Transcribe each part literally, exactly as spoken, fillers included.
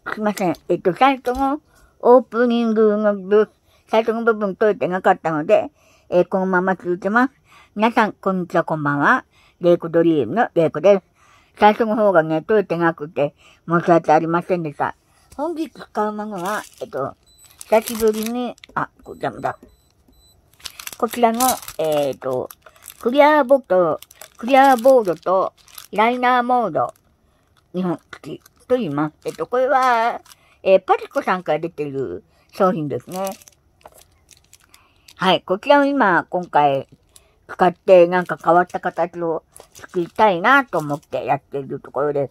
すいません。えっと、最初のオープニングの部、最初の部分取れてなかったので、えー、このまま続けます。皆さん、こんにちは、こんばんは。レイコドリームのレイコです。最初の方がね、取れてなくて、申し訳ありませんでした。本日使うものは、えっと、久しぶりに、あ、こちらだ。こちらの、えっと、クリアボード、クリアボードとライナーモード、日本付きと言います。えっと、これは、えー、パリコさんから出ている商品ですね。はい。こちらを今、今回、使って、なんか変わった形を作りたいなと思ってやっているところです。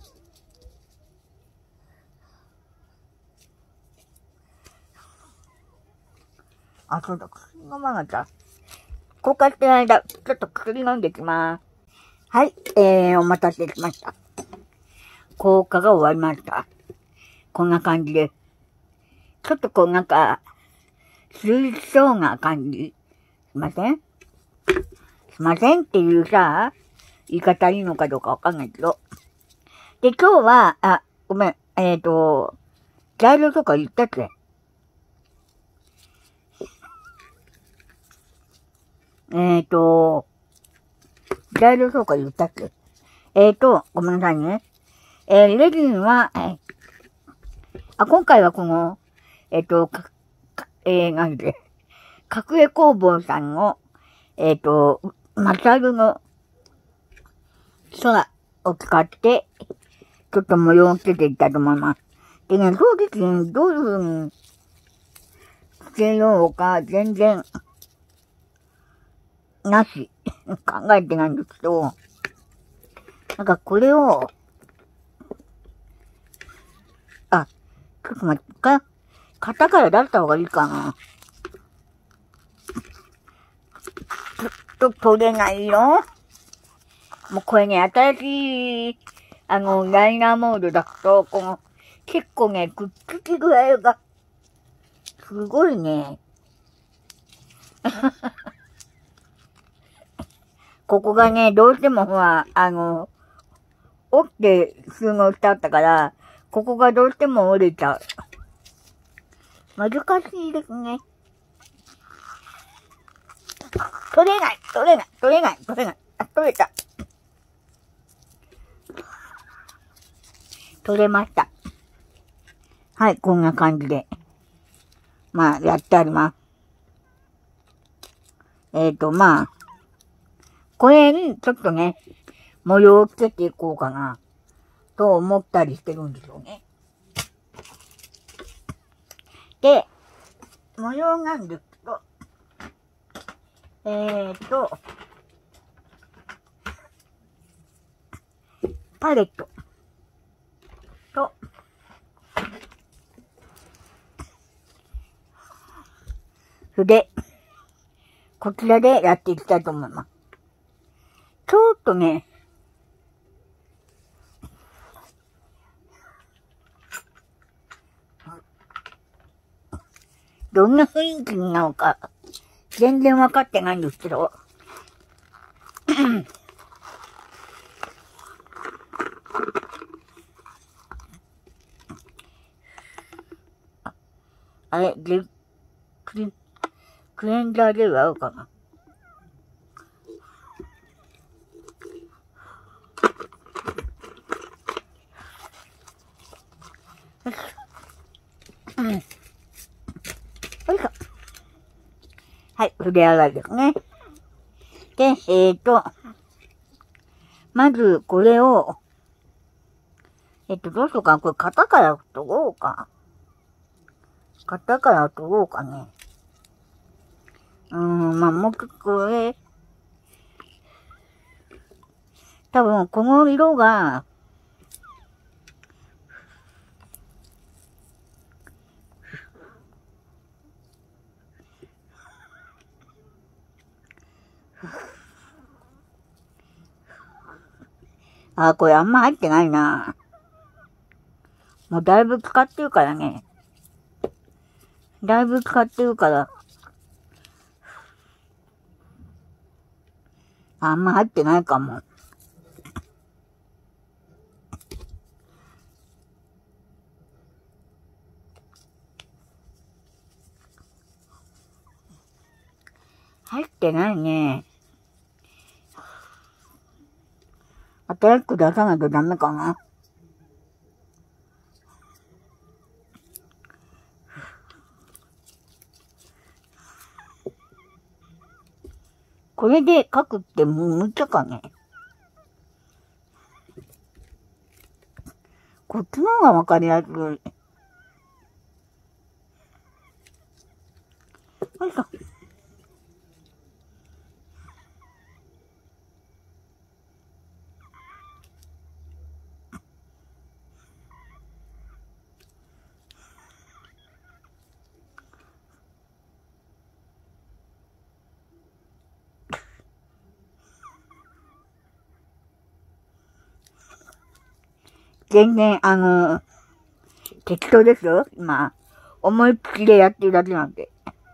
あ、そうだ、薬飲まなきゃ。交換してる間、ちょっと薬飲んできます。はい。えー、お待たせしました。効果が終わりました。こんな感じです。ちょっとこうなんか、涼しそうな感じ。すいませんすいませんっていうさ、言い方いいのかどうかわかんないけど。で、今日は、あ、ごめん、えっと、材料とか言ったっけえっと、材料とか言ったっけえっと、ごめんなさいね。えー、レジンは、えー、あ、今回はこの、えっと、か、かえー、なんで、隠れ工房さんの、えっと、マサルの空を使って、ちょっと模様をつけていったと思います。でね、正直、どういう風につけようか、全然、なし、考えてないんですけど、なんかこれを、あ、ちょっと待って、か、型から出した方がいいかな。ちょっと取れないよ。もうこれね、新しい、あの、ライナーモードだと、この、結構ね、くっつき具合が、すごいね。ここがね、どうしてもほら、あの、折って収納してあったから、ここがどうしても折れちゃう。難しいですね。取れない、取れない、取れない、取れない。あ、取れた。取れました。はい、こんな感じで。まあ、やってあります。えっと、まあ、これにちょっとね、模様をつけていこうかな、と思ったりしてるんですよね。で、模様なんですけど、えーと、パレットと、筆、こちらでやっていきたいと思います。ちょっとね、どんな雰囲気なのか、全然わかってないんですけど、あれ、で、クリ、クレンザーでは合うかな。うん。よいしょ。はい、筆洗いですね。で、えーと、まず、これを、えっと、どうしようかな。これ、型から取ろうか。型から取ろうかね。うーん、まあ、もうちょっとこれ、多分、この色が、あ、これあんま入ってないな。もうだいぶ使ってるからね。だいぶ使ってるから。あんま入ってないかも。 入ってないね。新しく出さないとダメかな。これで書くってむっちゃかね。こっちの方がわかりやすい。よいしょ。全然、あの、適当ですよ。今、思いっきりでやってるだけなんで。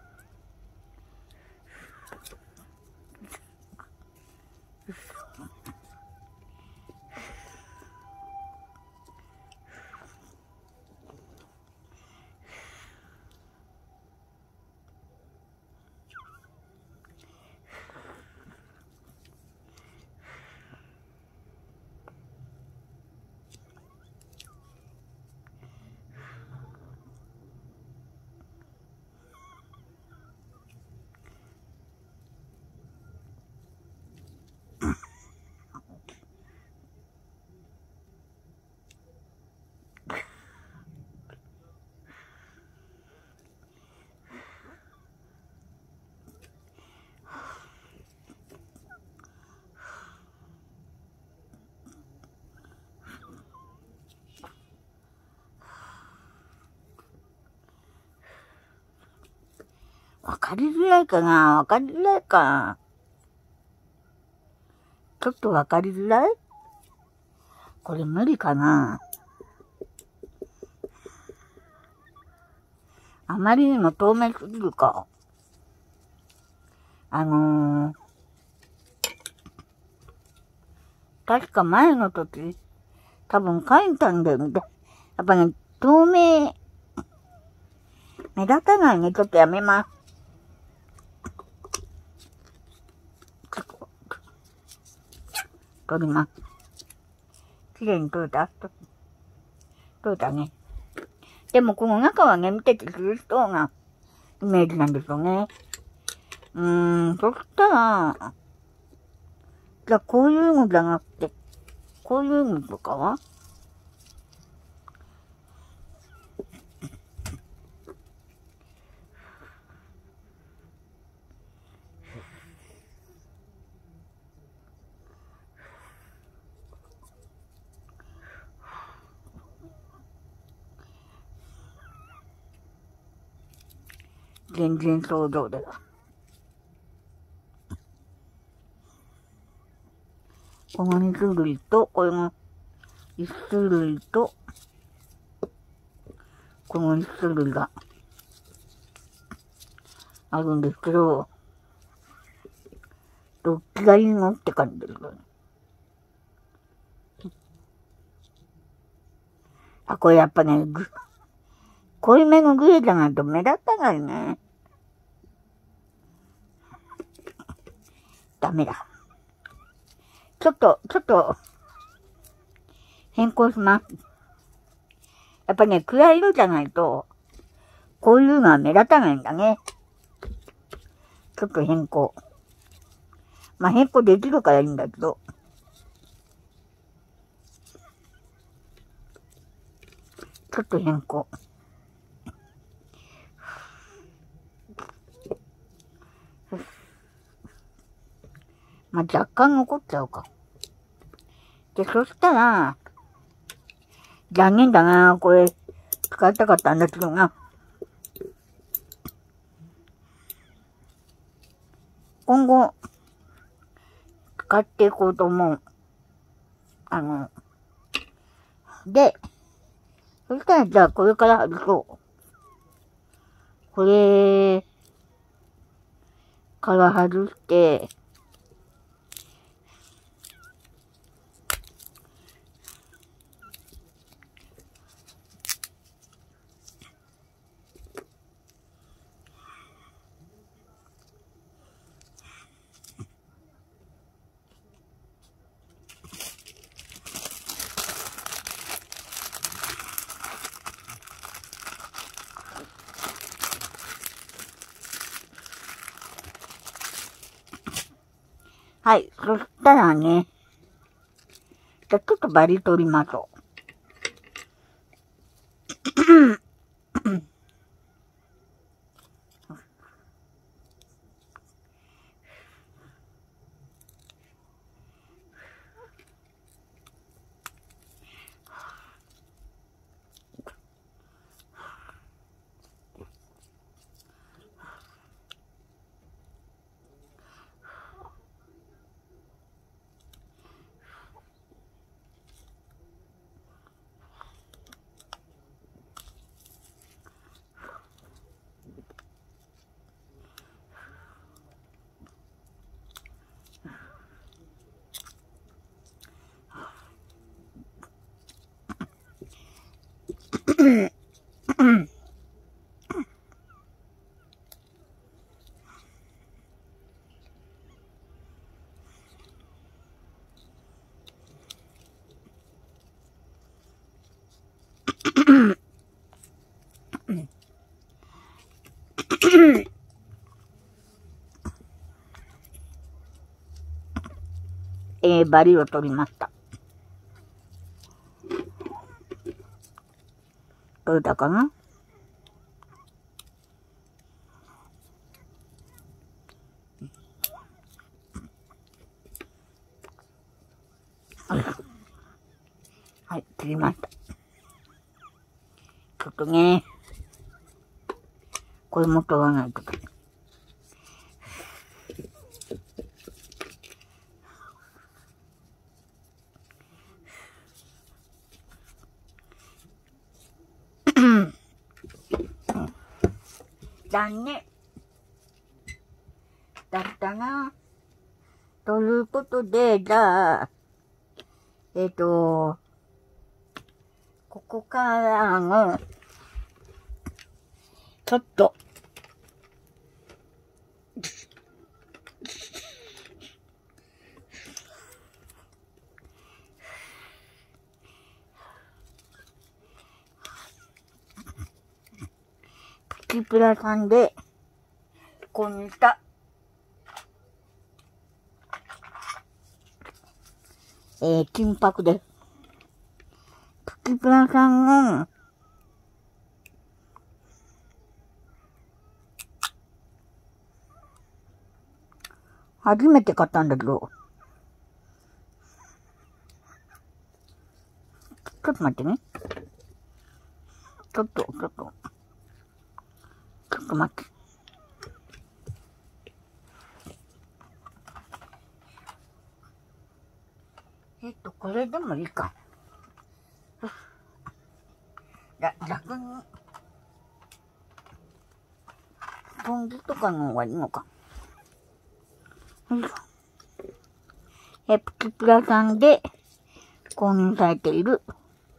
わかりづらいかな？わかりづらいか。ちょっとわかりづらい？これ無理かな？あまりにも透明すぎるか。あのー、確か前の時、多分書いたんだよね。やっぱね、透明、目立たないね。ちょっとやめます。取ります。きれいに取れた？取れたね。でもこの中はね、見てて苦しそうなイメージなんですよね。うーん、そしたら、じゃあこういうのじゃなくて、こういうのとかは全然想像では。このに種類と、このいち種類と、このいち種類があるんですけど、どっちがいいのって感じですよね。あ、これやっぱね、ぐ、濃いめのグレーじゃないと目立たないね。ダメだ。ちょっと、ちょっと、変更します。やっぱね、暗い色じゃないと、こういうのは目立たないんだね。ちょっと変更。まあ、変更できるからいいんだけど。ちょっと変更。まあ、若干残っちゃうか。で、そしたら、残念だな。これ、使いたかったんだけどな。今後、使っていこうと思う。あの、で、そしたら、じゃあ、これから外そう。これ、から外して、 はい。そしたらね、じゃあちょっとバリ取りましょう。えー、バリを取りました。取れたかな？はい、切りました。ちょっとね、これも取らないと。残念。だったな。ということで、じゃあ、えっと、ここからの、ちょっと、プチプラさんで購入した、えー、金箔です。プチプラさんが、初めて買ったんだけど、ちょっと待ってね。ちょっと、ちょっと、ちょっと待って。えっと、これでもいいか。ら、楽に、スポンジとかの方がいいのか。よいしょ。え、プチプラさんで購入されている、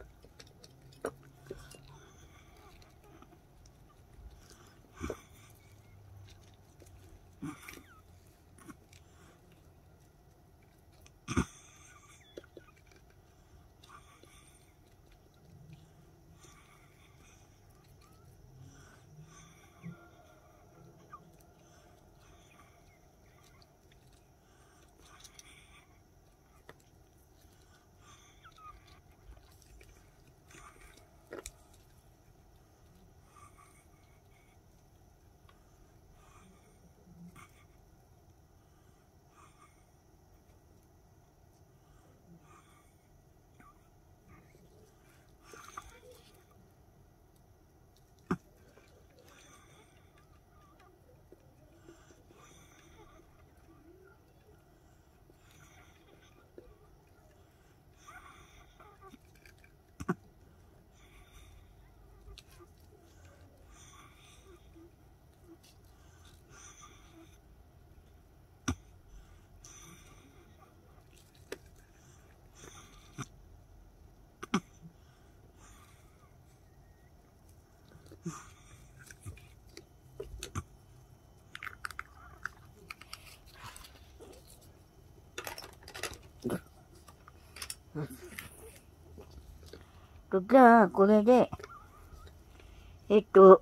と、じゃあ、これで、えっと、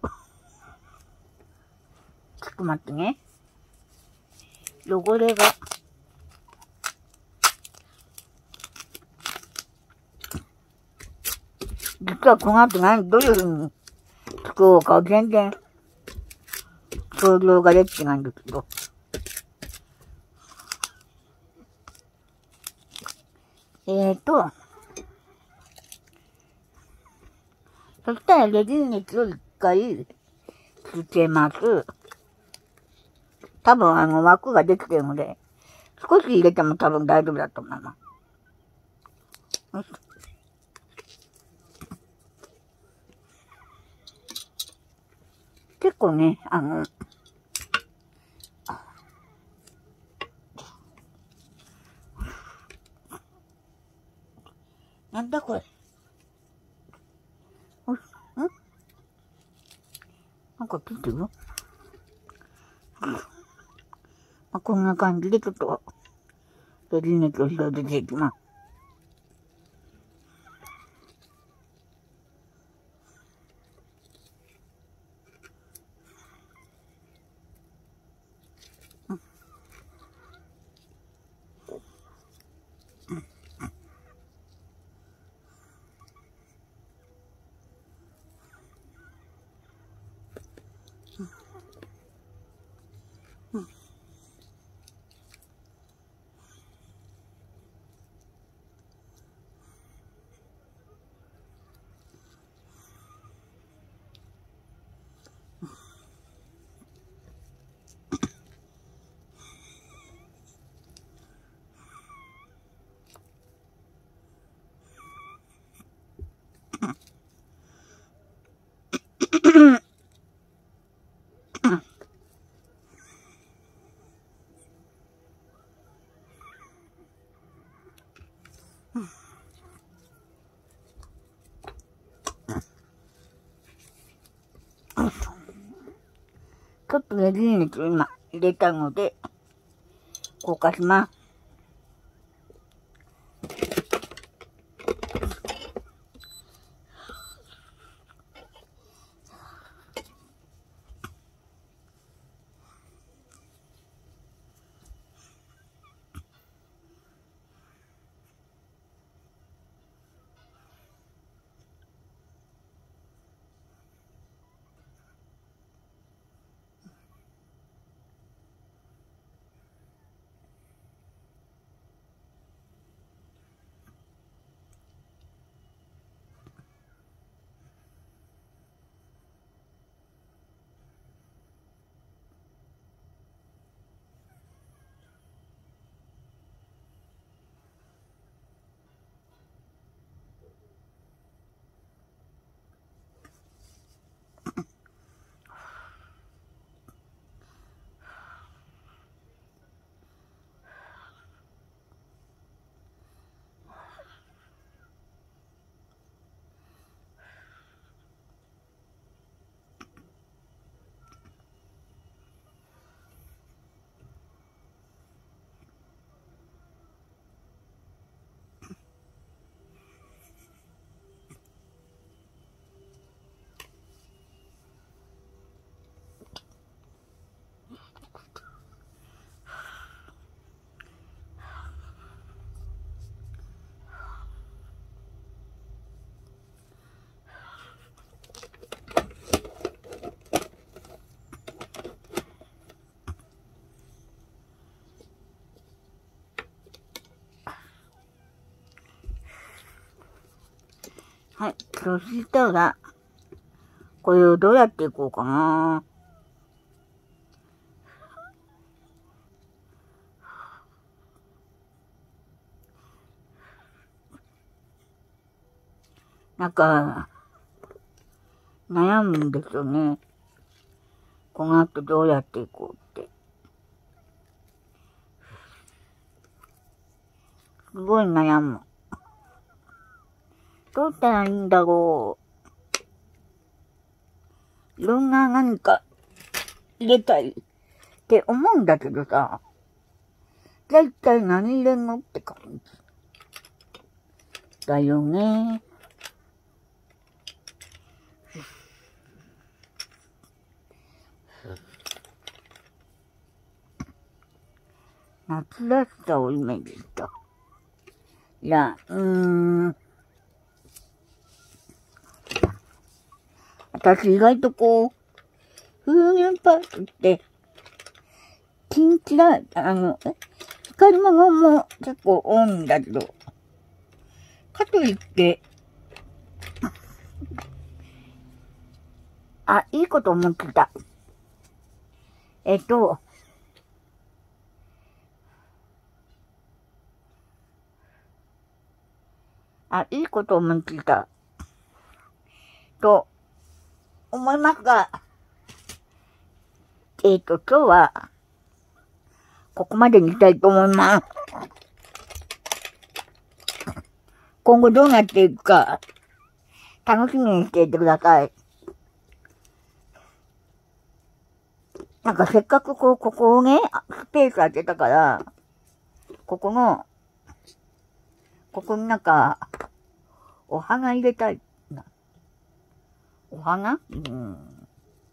ちょっと待ってね。汚れが実はこの後何、どういうふうに作ろうか全然想像ができてないんですけど。えーと、そしたらレジン熱を一回つけます。多分あの枠ができてるので、少し入れても多分大丈夫だと思います。結構ね、あの、なんだこれ。んなんかついてるよ。まあ、こんな感じでちょっと、レジン熱を広げていきます。ちょっとレジン熱を今入れたので、硬化します。はい。そしたら、これをどうやっていこうかな。なんか、悩むんですよね。この後どうやっていこうって。すごい悩む。どうしたらいいんだろう。いろんな何か入れたいって思うんだけどさ。じゃあ一体何入れんのって感じ。だよね。夏らしさをイメージした。いや、うーん。 私意外とこう、風船パーツって、キンキラ、あの、光り物も結構多いんだけど、かといって、あ、いいこと思ってた。えっと、あ、いいこと思いついた。と、思いますが、えっと、今日は、ここまでにしたいと思います。今後どうなっていくか、楽しみにしていてください。なんかせっかくこう、ここをね、スペース空けたから、ここの、ここになんか、お花入れたいな。お花うん。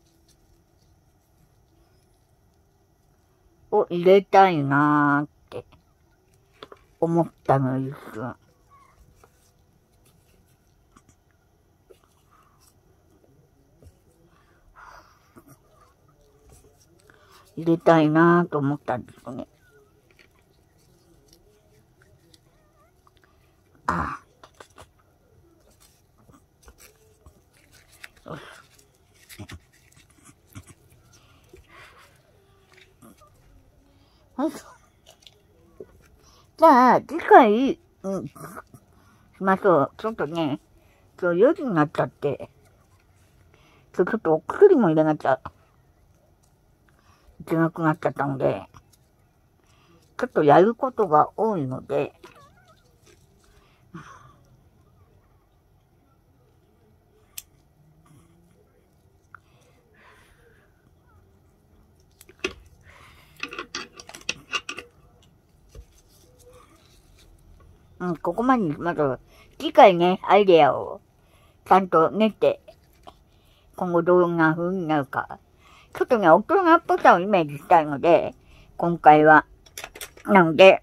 を入れたいなーって思ったのです。入れたいなーと思ったんですよね。ああ。よし。はい。じゃあ、次回、うん、しましょう。ちょっとね、今日よじになっちゃって、ちょっとお薬も入れなきゃいけなくなっちゃったので、ちょっとやることが多いので、うん、ここまでにしましょう。次回ね、アイデアをちゃんと練って、今後どんな風になるか。ちょっとね、大人っぽさをイメージしたいので、今回は。なので、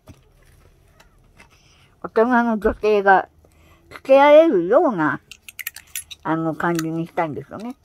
大人の女性が付け合えるような、あの、感じにしたいんですよね。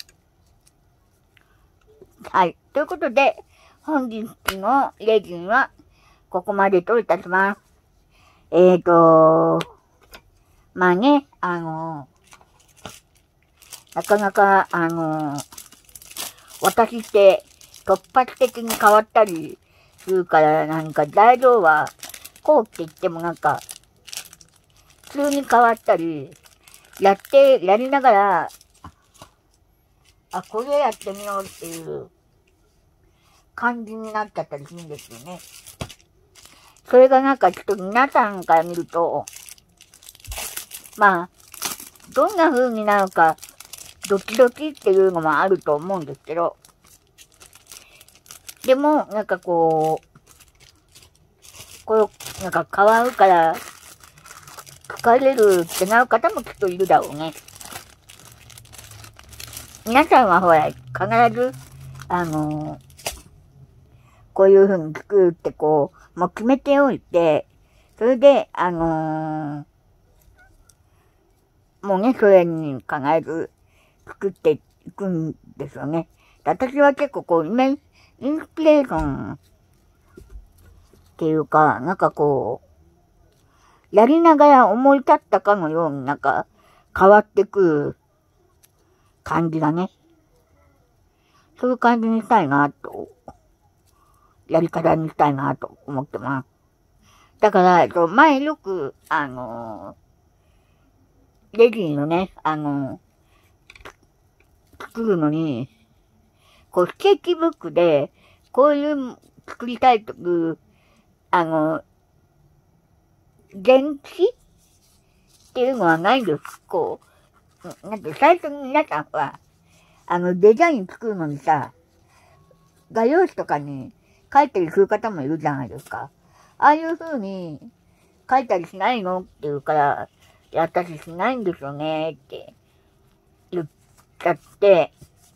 はい。ということで、本日のレジンは、ここまでといたします。えーと、まあね、あの、なかなか、あの、私って突発的に変わったりするから、なんか材料は、こうって言ってもなんか、普通に変わったり、やって、やりながら、あ、これやってみようっていう感じになっちゃったりするんですよね。それがなんかちょっと皆さんから見ると、まあ、どんな風になるか、ドキドキっていうのもあると思うんですけど、でも、なんかこう、こう、なんか変わるから、疲れるってなる方もきっといるだろうね。皆さんはほら、必ず、あのー、こういう風に作るってこう、もう決めておいて、それで、あのー、もうね、それに考えず作っていくんですよね。私は結構こう、イメインスピレーションっていうか、なんかこう、やりながら思い立ったかのようになんか変わってくる感じがね。そういう感じにしたいなと、やり方にしたいなと思ってます。だから、前よく、あのー、レジンのね、あのー、作るのに、こう、スケッチブックで、こういう作りたいという、あのー、原紙っていうのはないんです。こう、なんか最初に皆さんは、あの、デザイン作るのにさ、画用紙とかに書いたりする方もいるじゃないですか。ああいう風に書いたりしないのって言うから、いや、私しないんですよねって言っちゃって、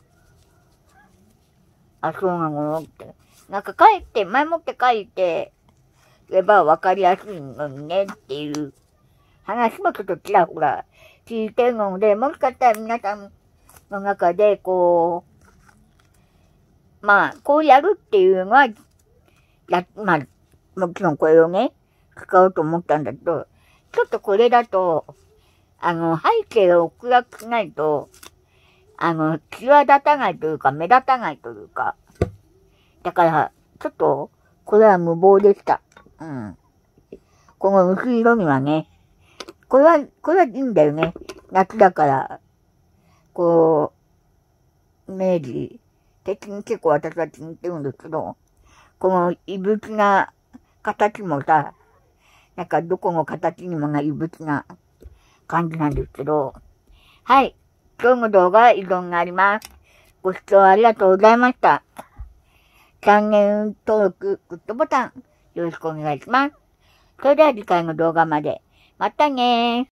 あ、そうなのって。なんか書いて、前もって書いて、れば分かりやすいのにねっていう話もちょっとちらほら聞いてるので、もしかしたら皆さんの中で、こう、まあ、こうやるっていうのは、や、まあ、もちろんこれをね、使おうと思ったんだけど、ちょっとこれだと、あの、背景を暗くしないと、あの、際立たないというか、目立たないというか。だから、ちょっと、これは無謀でした。うん。この薄い色にはね、これは、これはいいんだよね。夏だから、こう、イメージ的に結構私は気に入ってるんですけど、この異物な形もさ、なんかどこの形にもない異物な感じなんですけど、はい。今日の動画は以上になります。ご視聴ありがとうございました。チャンネル登録、グッドボタン、よろしくお願いします。それでは次回の動画まで。またねー。